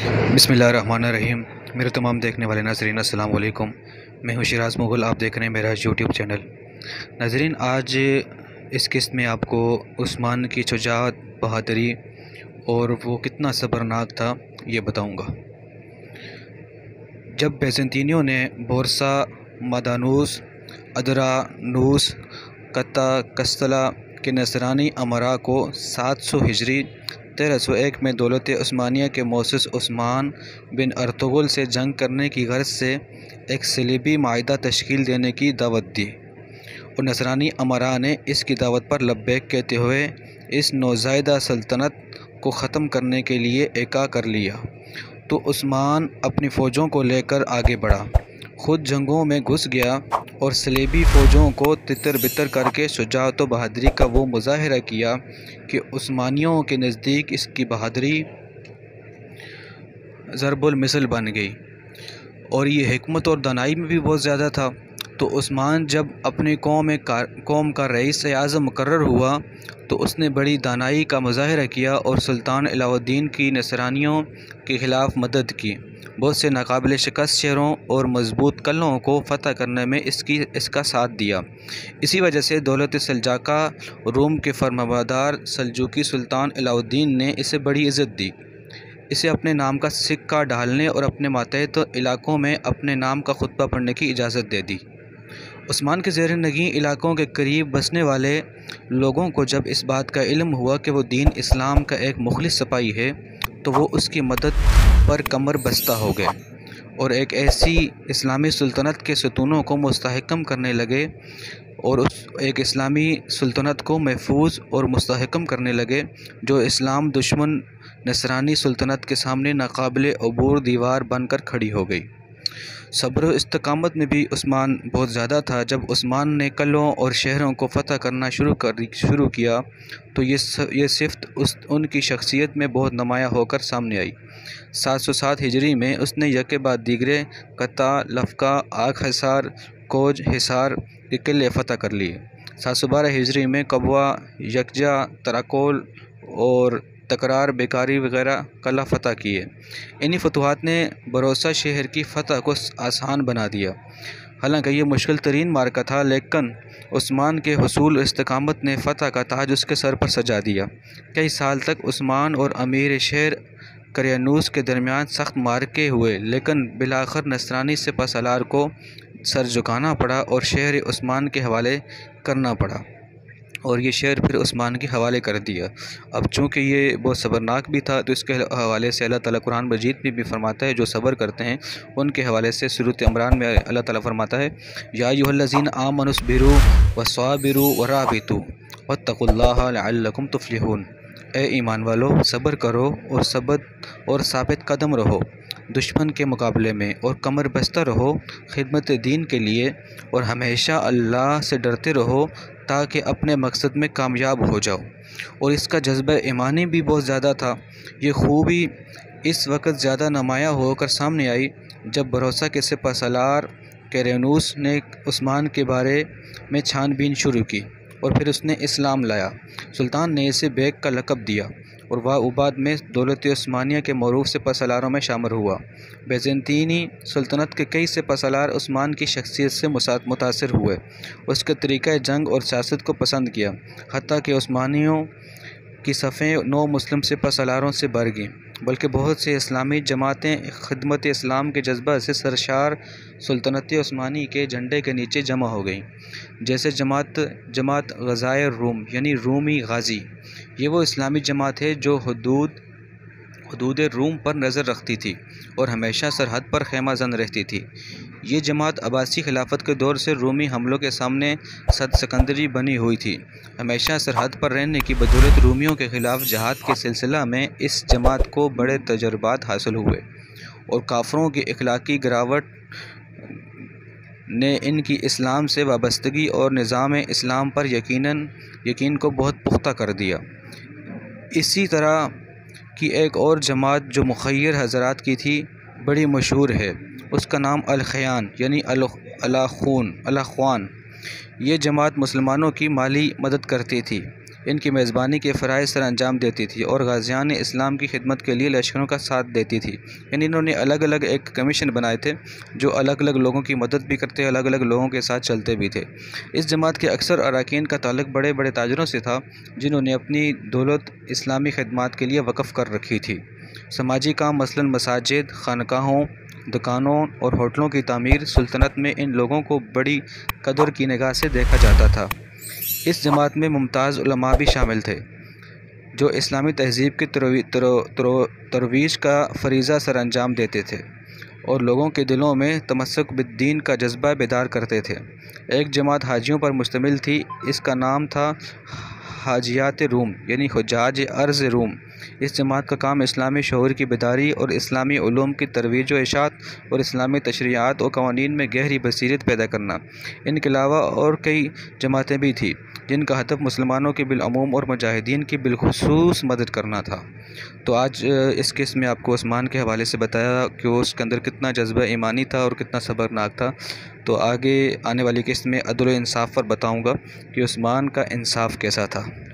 बिस्मिल्लाहिर्रहमानिर्रहीम। मेरे तमाम देखने वाले नाज़रीन अस्सलाम वालेकुम। मैं हूँ शिराज़ मुग़ल, आप देख रहे हैं मेरा यूट्यूब चैनल। नाज़रीन, आज इस किस्त में आपको उस्मान की शुजाअत, बहादुरी और वो कितना सब्रनाक था ये बताऊँगा। जब बैज़ंतीनियों ने बोरसा, मदानूस, अदरानूस, कत्ता कस्तला के नसरानी अमरा को 700 हिजरी 1301 में दौलत उस्मानिया के मोसिस उस्मान बिन अर्तुगरुल से जंग करने की गर्ज से एक सलीबी माहिदा तश्कील देने की दावत दी और नसरानी अमरा ने इसकी दावत पर लब्बैक कहते हुए इस नौज़ायदा सल्तनत को ख़त्म करने के लिए एका कर लिया। तो उस्मान अपनी फ़ौजों को लेकर आगे बढ़ा, ख़ुद जंगों में घुस गया और सलेबी फ़ौजों को तितर बितर करके शुजाअत व बहादुरी का वो मुज़ाहिरा किया कि उस्मानियों के नज़दीक इसकी बहादुरी ज़रबुल मिसल बन गई। और ये हिकमत और दानाई में भी बहुत ज़्यादा था। तो उस्मान जब अपनी कौम का रईस आज़म मुकर्रर हुआ तो उसने बड़ी दानाई का मुज़ाहिरा किया और सुल्तान अलाउद्दीन की नसरानियों के ख़िलाफ़ मदद की। बहुत से नाकाबिल शिकस्त शहरों और मजबूत कलों को फ़तह करने में इसका साथ दिया। इसी वजह से दौलत सल्जूक़ा रूम के फरमाबरदार सल्जूकी सुल्तान अलाउद्दीन ने इसे बड़ी इज़्ज़त दी। इसे अपने नाम का सिक्का ढालने और अपने मातहत इलाक़ों में अपने नाम का खुतबा पढ़ने की इजाज़त दे दी। उस्मान के ज़ेर नगीं इलाक़ों के करीब बसने वाले लोगों को जब इस बात का इल्म हुआ कि वो दीन इस्लाम का एक मुखलिस सिपाही है तो वो उसकी मदद पर कमर बस्ता हो गए और एक ऐसी इस्लामी सुल्तनत के सतूनों को मुस्तहकम करने लगे और उस एक इस्लामी सुल्तनत को महफूज और मुस्तहकम करने लगे जो इस्लाम दुश्मन नसरानी सुल्तनत के सामने नाकाबिल अबूर दीवार बनकर खड़ी हो गई। सब्र व इस्तिकामत में भी उस्मान बहुत ज़्यादा था। जब उस्मान ने कलों और शहरों को फ़तह करना शुरू किया तो ये सिफ़त उनकी शख्सियत में बहुत नुमायाँ होकर सामने आई। 707 हिजरी में उसने यके बाद दीगरे कत्ता, लफ़का, आग हिसार, कोज हिसार के किले फ़तह कर लिए। 712 हिजरी में कबवा, यकजा, तराकोल और तकरार, बेकारी वगैरह कला फ़तह किए। इन्हीं फतूहात ने बरोसा शहर की फ़तह को आसान बना दिया। हालांकि ये मुश्किल तरीन मार्का था, लेकिन उस्मान के हुसूल इस्तिकामत ने फ़तह का ताज उसके सर पर सजा दिया। कई साल तक उस्मान और अमीर शहर करियानूस के दरमियान सख्त मार्के हुए, लेकिन बिलाखिर नसरानी सिपहसालार को सर झुकाना पड़ा और शहर उस्मान के हवाले करना पड़ा और ये शहर फिर उस्मान के हवाले कर दिया। अब चूँकि ये बहुत सब्रनाक भी था तो इसके हवाले से अल्लाह ताला कुरान मजीद में भी फरमाता है जो सब्र करते हैं उनके हवाले से सूरत इमरान में अल्लाह ताला फरमाता है, या अय्युहल्लज़ीना आमनुस्बिरू वस्साबिरू वराबितू वत्तकुल्लाह लअल्लकुम तुफ्लिहून। ए ईमान वालो, सब्र करो और साबित कदम रहो दुश्मन के मुकाबले में और कमर बस्ता रहो खिदमत दीन के लिए और हमेशा अल्लाह से डरते रहो ताकि अपने मकसद में कामयाब हो जाओ। और इसका जज्बा ईमानी भी बहुत ज़्यादा था। ये खूबी इस वक्त ज़्यादा नुमायाँ होकर सामने आई जब भरोसा के सिपहसालार करियानूस ने उस्मान के बारे में छानबीन शुरू की और फिर उसने इस्लाम लाया। सुल्तान ने इसे बेग का लक़ब दिया और वह बाद में दौलत उस्मानिया के मरूफ सिपहसालारों में शामिल हुआ। बैज़ंतीनी सल्तनत के कई सिपहसालार उस्मान की शख्सियत से मुतासिर हुए, उसके तरीक़ा जंग और सियासत को पसंद किया। हत्ता कि उस्मानियों की सफ़ें नौ मुस्लिम सिपहसालारों से भर गईं, बल्कि बहुत से इस्लामी जमातें खिदमत इस्लाम के जज्बा से सरशार सुल्तनत उस्मानी के झंडे के नीचे जमा हो गईं। जैसे जमात ग़ज़ाए रूम यानी रूमी गाज़ी, ये वो इस्लामी जमात है जो हदूद रूम पर नज़र रखती थी और हमेशा सरहद पर ख़ैमाज़न रहती थी। ये जमात अब्बासी खिलाफत के दौर से रूमी हमलों के सामने सिकंदरी बनी हुई थी। हमेशा सरहद पर रहने की बदौलत रूमियों के ख़िलाफ़ जहाद के सिलसिला में इस जमात को बड़े तजर्बात हासिल हुए और काफ़रों की अखलाकी गिरावट ने इनकी इस्लाम से वाबस्तगी और निज़ाम इस्लाम पर यकीन को बहुत पुख्ता कर दिया। इसी तरह की एक और जमात जो मुख़य्यर हज़रात की थी बड़ी मशहूर है, उसका नाम अल-ख़यान यानी अलाख़्वान। ये जमात मुसलमानों की माली मदद करती थी। इनकी मेज़बानी के फ़राइज़ सर अंजाम देती थी और गाज़ियान इस्लाम की खिदमत के लिए लश्करों का साथ देती थी। यानी इन्होंने अलग अलग एक कमीशन बनाए थे जो अलग अलग लोगों की मदद भी करते, अलग अलग लोगों के साथ चलते भी थे। इस जमात के अक्सर अरकान का ताल्लुक़ बड़े बड़े ताजरों से था जिन्होंने अपनी दौलत इस्लामी खिदमत के लिए वक़फ़ कर रखी थी। समाजी काम मसलन मसाजिद, खानकाहों, दुकानों और होटलों की तामीर सुल्तनत में इन लोगों को बड़ी कदर की निगाह से देखा जाता था। इस जमात में मुमताज़ उलमा भी शामिल थे जो इस्लामी तहज़ीब की तरवीज का फ़रीज़ा सर अंजाम देते थे और लोगों के दिलों में तमस्सुक बिद्दीन का जज्बा बेदार करते थे। एक जमात हाजियों पर मुश्तमिल थी, इसका नाम था हाजियात रूम यानी हुज्जाज अर्ज़ रूम। इस जमात का काम इस्लामी शऊर की बेदारी और इस्लामी उलूम की तरवीज व इशात और इस्लामी तशरीआत और क़वानीन में गहरी बसीरत पैदा करना। इनके अलावा और कई जमातें भी थीं जिनका हदफ मुसलमानों के बिलअमूम और मुजाहिदीन की बिलखुसूस मदद करना था। तो आज इस किस्म में आपको उस्मान के हवाले से बताया कि उसके अंदर कितना जज्बा ईमानी था और कितना सब्रनाक था। तो आगे आने वाली किस्त में अदल व इंसाफ़ पर बताऊँगा कि उस्मान का इंसाफ़ कैसा था।